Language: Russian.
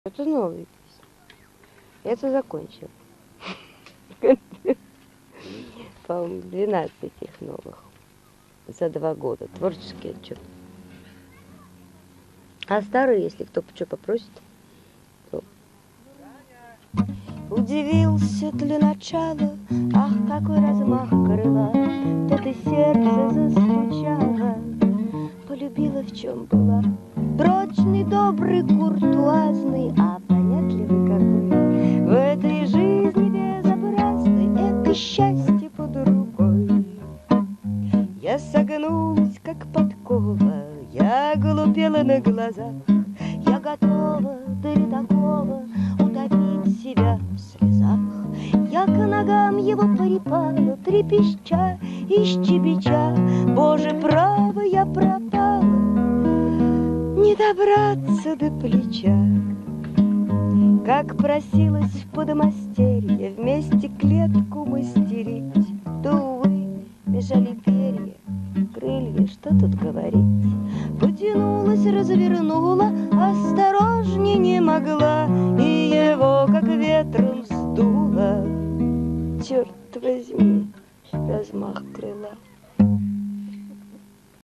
Это новый песня. Это закончил. По-моему, 12 их новых за 2 года. Творческий отчет. А старые, если кто что попросит, то... Удивился для начала, ах, какой размах крыла, тут и сердце застучало, полюбила, в чем была. Прочный, добрый, куртуазный, а понятливый какой. В этой жизни безобразной это счастье под рукой. Я согнулась, как подкова, я глупела на глазах, я готова для такого утопить себя в слезах. Я к ногам его припала, трепеща и щебеча. Боже, право, я пропала, не добраться до плеча. Как просилась в подмастерье вместе клетку мастерить, да, увы, мешали перья, крылья, что тут говорить. Потянулась, развернула, осторожней не могла, и его как ветром сдуло. Черт возьми, размах крыла.